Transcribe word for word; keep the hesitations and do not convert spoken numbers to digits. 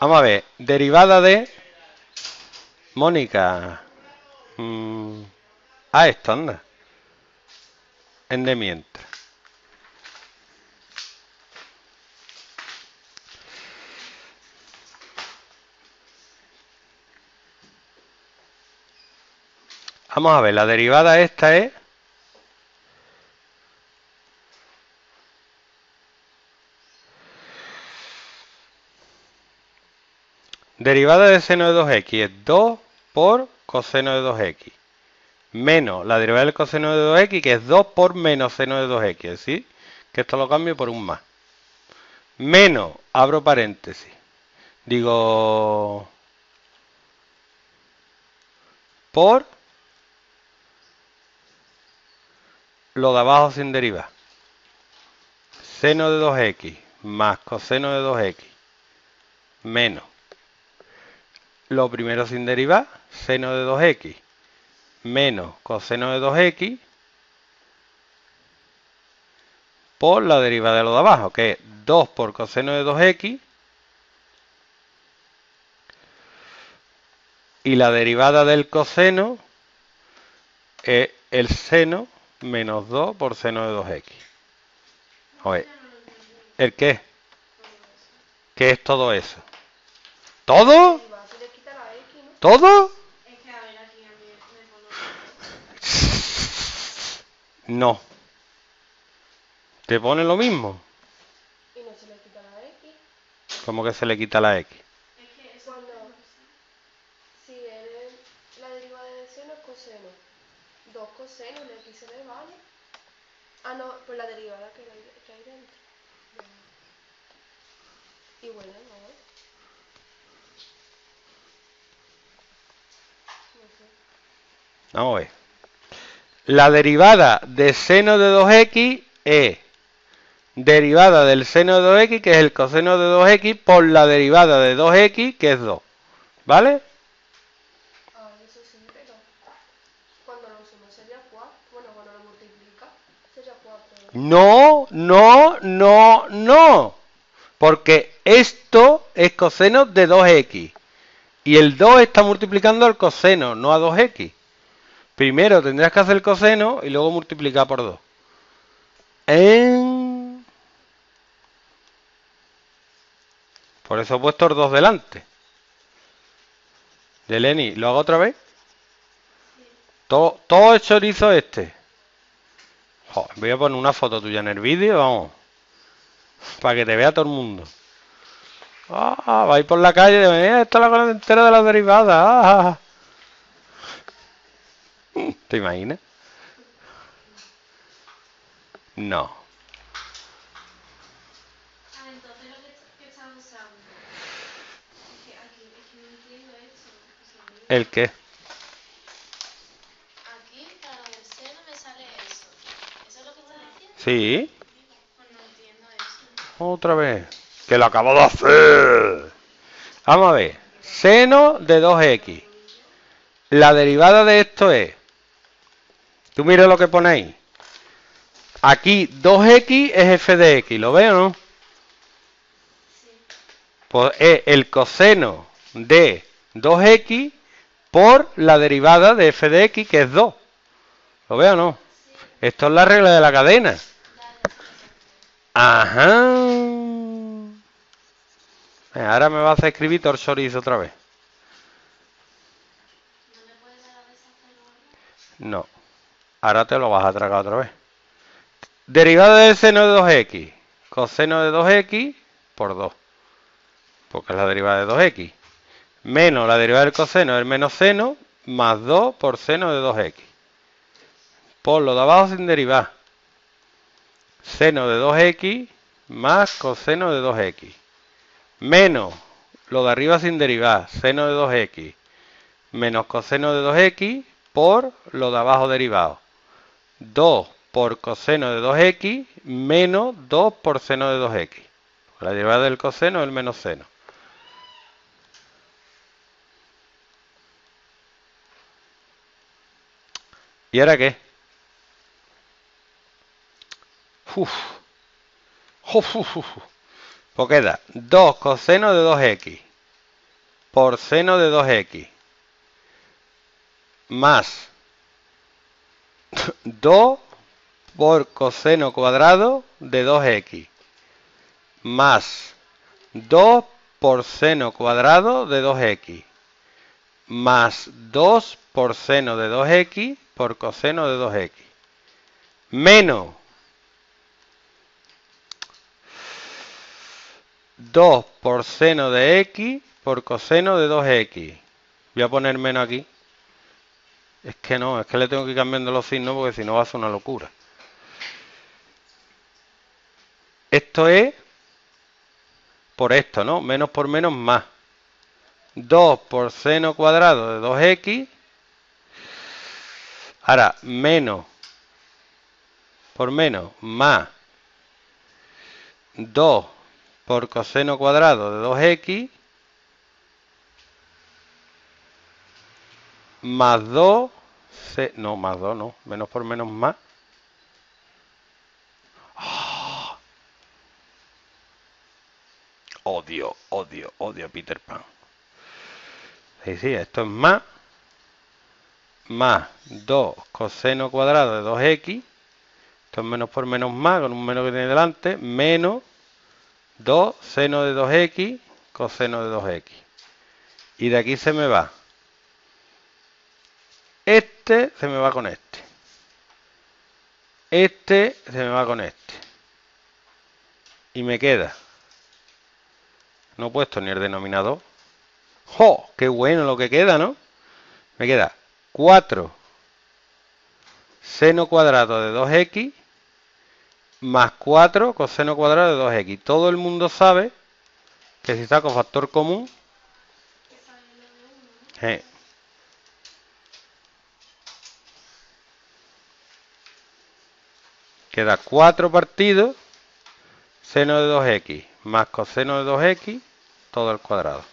Vamos a ver, derivada de... Mónica. Mm, ah, esto, anda. En de mientras. Vamos a ver, la derivada esta es... Derivada de seno de dos equis es dos por coseno de dos equis. Menos la derivada del coseno de dos equis, que es dos por menos seno de dos equis. Es decir, que esto lo cambio por un más. Menos, abro paréntesis. Digo... Por lo de abajo sin derivar. Seno de dos equis más coseno de dos equis. Menos. Lo primero sin derivar, seno de dos equis menos coseno de dos equis por la derivada de lo de abajo, que es dos por coseno de dos equis y la derivada del coseno es el seno menos dos por seno de dos equis. Oye, ¿el qué? ¿Qué es todo eso? ¿Todo? ¿Todo? No. ¿Te pone lo mismo? Y no se le quita la X. ¿Cómo que se le quita la X? Es que es cuando... Si eres la derivada de seno es coseno. Dos cosenos, la X se le vale. Ah, no, pues la derivada que hay, que hay dentro. Y bueno, no. No sé. Vamos a ver. La derivada de seno de dos equis es derivada del seno de dos equis, que es el coseno de dos equis, por la derivada de dos equis, que es dos. ¿Vale? Ah, eso sí, pero cuando lo suma sería cuatro. Bueno, cuando lo multiplica sería cuatro. No, no, no, no. Porque esto es coseno de dos equis. Y el dos está multiplicando al coseno, no a dos equis. Primero tendrás que hacer el coseno y luego multiplicar por dos. En... Por eso he puesto el dos delante. Yeleni, ¿lo hago otra vez? Sí. Todo, todo es chorizo este. Joder, voy a poner una foto tuya en el vídeo, vamos. Para que te vea todo el mundo. Ah, vais por la calle de eh, esta es la cosa entera de las derivadas. Ah. ¿Te imaginas? No. Ah, entonces lo que, que están usando. Es que aquí, es que no entiendo esto. ¿El qué? Aquí, para lo del seno me sale eso. ¿Eso es lo que está diciendo? Sí. Pues no entiendo eso. Otra vez. Que lo acabo de hacer. Vamos a ver. Seno de dos equis. La derivada de esto es... Tú mira lo que ponéis. Aquí dos equis es f de x. ¿Lo veo, no? Sí. Pues es el coseno de dos equis por la derivada de f de x, que es dos. ¿Lo veo o no? Sí. Esto es la regla de la cadena. Dale, exacto. Ajá. Ahora me va a hacer escribir todo el chorizo otra vez. ¿No le puedes dar a deshacer o algo? No. Ahora te lo vas a tragar otra vez. Derivada del seno de dos equis. Coseno de dos equis por dos. Porque es la derivada de dos equis. Menos la derivada del coseno del menos seno, más dos por seno de dos equis. Por lo de abajo sin derivar. Seno de dos equis más coseno de dos equis. Menos lo de arriba sin derivar. Seno de dos equis menos coseno de dos equis por lo de abajo derivado. dos por coseno de dos equis menos dos por seno de dos equis. La derivada del coseno es el menos seno. ¿Y ahora qué? Uf. Uf, uf, uf. Pues queda dos coseno de dos equis por seno de dos equis más dos por coseno cuadrado de dos equis más dos por seno cuadrado de dos equis más dos por seno de dos equis por coseno de dos equis menos dos por seno de x por coseno de dos equis. Voy a poner menos aquí. Es que no, es que le tengo que ir cambiando los signos porque si no va a ser una locura. Esto es por esto, ¿no? Menos por menos más. dos por seno cuadrado de dos equis. Ahora, menos por menos más dos por coseno cuadrado de dos equis más dos, no, más dos no, menos por menos más. Oh. Odio, odio, odio a Peter Pan. Sí, sí, esto es más, más dos coseno cuadrado de dos equis, esto es menos por menos más, con un menos que tiene delante, menos dos seno de dos equis, coseno de dos equis. Y de aquí se me va. Este se me va con este. Este se me va con este. Y me queda. No he puesto ni el denominador. ¡Jo! ¡Qué bueno lo que queda!, ¿no? Me queda cuatro seno cuadrado de dos equis más cuatro coseno cuadrado de dos equis. Todo el mundo sabe que si saco factor común, eh, queda cuatro partidos seno de dos equis más coseno de dos equis todo al cuadrado.